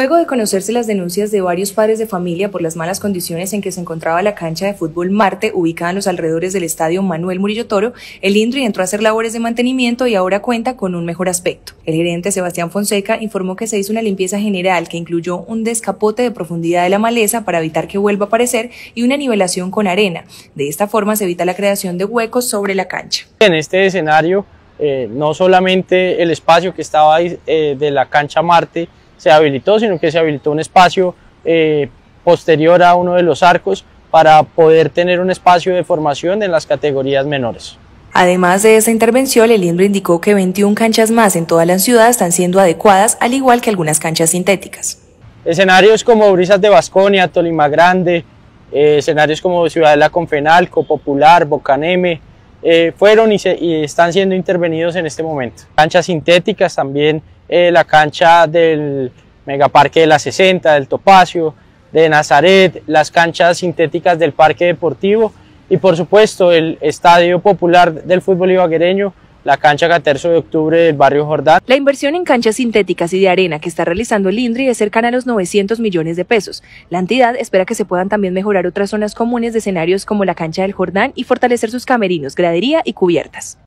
Luego de conocerse las denuncias de varios padres de familia por las malas condiciones en que se encontraba la cancha de fútbol Marte, ubicada en los alrededores del estadio Manuel Murillo Toro, el INDRI entró a hacer labores de mantenimiento y ahora cuenta con un mejor aspecto. El gerente Sebastián Fonseca informó que se hizo una limpieza general que incluyó un descapote de profundidad de la maleza para evitar que vuelva a aparecer y una nivelación con arena. De esta forma se evita la creación de huecos sobre la cancha. En este escenario, no solamente el espacio que estaba de la cancha Marte se habilitó, sino que se habilitó un espacio posterior a uno de los arcos para poder tener un espacio de formación en las categorías menores. Además de esta intervención, el INDRI indicó que 21 canchas más en toda la ciudad están siendo adecuadas, al igual que algunas canchas sintéticas. Escenarios como Brisas de Vasconia, Tolima Grande, escenarios como Ciudadela Confenalco, Popular, Bocaneme, fueron y están siendo intervenidos en este momento. Canchas sintéticas también, la cancha del Megaparque de la 60, del Topacio, de Nazaret, las canchas sintéticas del Parque Deportivo y por supuesto el Estadio Popular del Fútbol Ibaguereño, la cancha 14 de octubre del barrio Jordán. La inversión en canchas sintéticas y de arena que está realizando el INDRI es cercana a los 900 millones de pesos. La entidad espera que se puedan también mejorar otras zonas comunes de escenarios como la cancha del Jordán y fortalecer sus camerinos, gradería y cubiertas.